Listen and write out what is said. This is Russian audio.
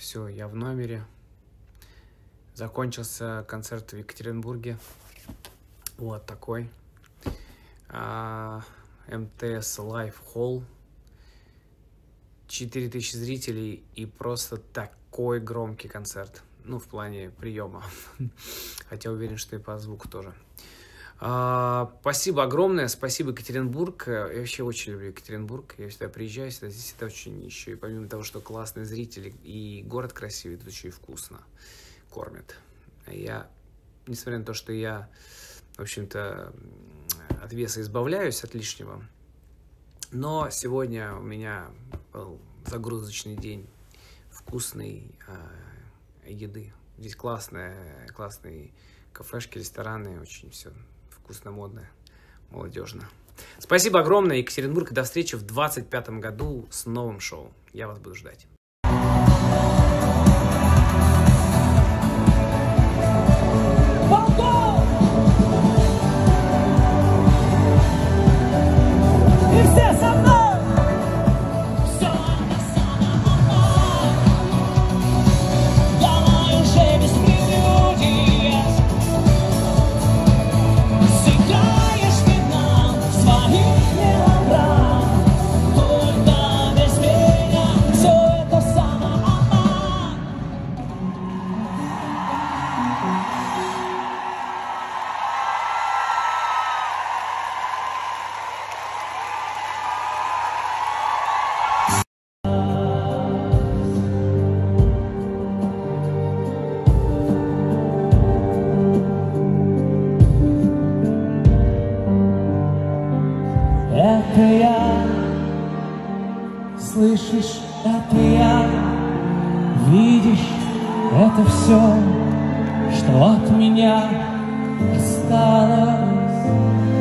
все, я в номере. Закончился концерт в Екатеринбурге. Вот такой. МТС Live Hall. 4000 зрителей и просто такой громкий концерт. Ну, в плане приема. Хотя уверен, что и по звуку тоже. Спасибо огромное, спасибо, Екатеринбург. Я вообще очень люблю Екатеринбург. Я всегда приезжаю, здесь это очень еще. И помимо того, что классные зрители и город красивый, тут еще и вкусно кормят. Я, несмотря на то, что я, в общем-то, от веса избавляюсь, от лишнего, но сегодня у меня был загрузочный день вкусной еды. Здесь классные кафешки, рестораны, очень все вкусно, модно, молодежно. Спасибо огромное, Екатеринбург, и до встречи в 2025 году с новым шоу. Я вас буду ждать. Это я, слышишь, это я, видишь, это все, что от меня осталось.